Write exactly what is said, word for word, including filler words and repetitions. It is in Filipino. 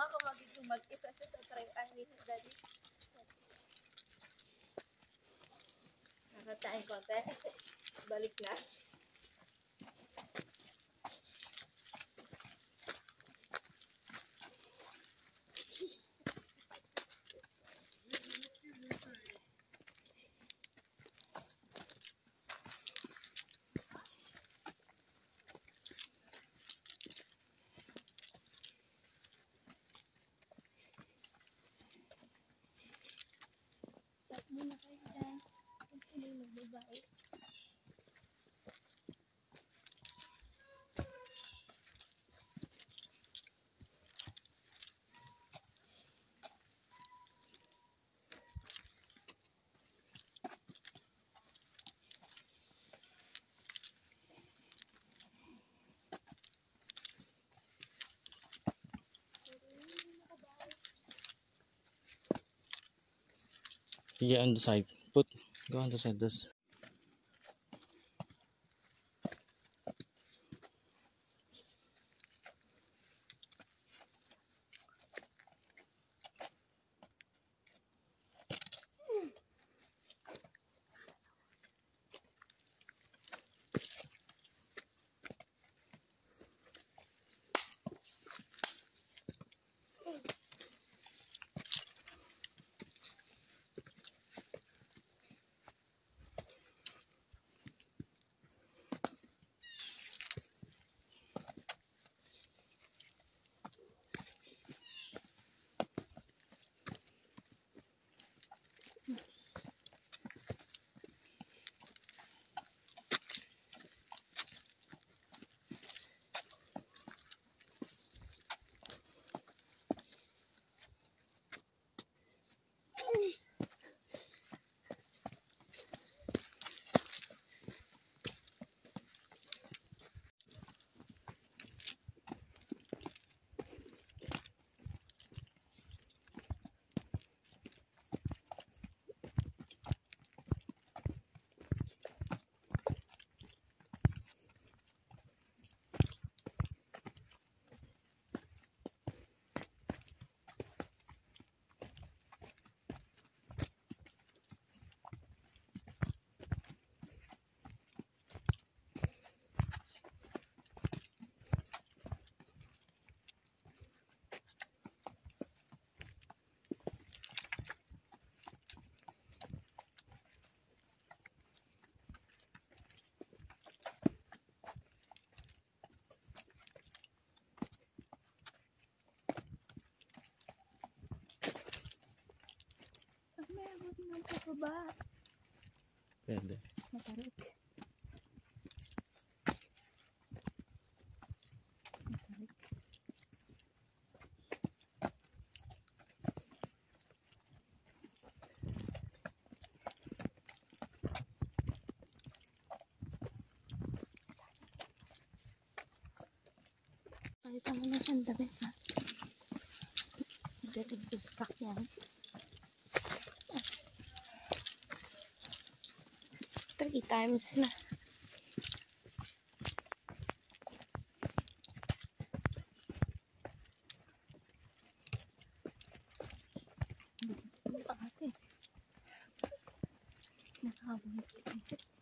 nga kung magiging mag-isa siya sa try. Ay, dali. Nakatain konti. Balik na. Stop muna kayo dyan. Kasi may magbabae. Yeah, on the side. Put, go on the side. This. Ang pababa. Pwede. Matarik. Matarik. Palitan mo na siyang damit, ha? Dating sa sasakyan. Three times na. Bilis ng ate. Nakahabang ito.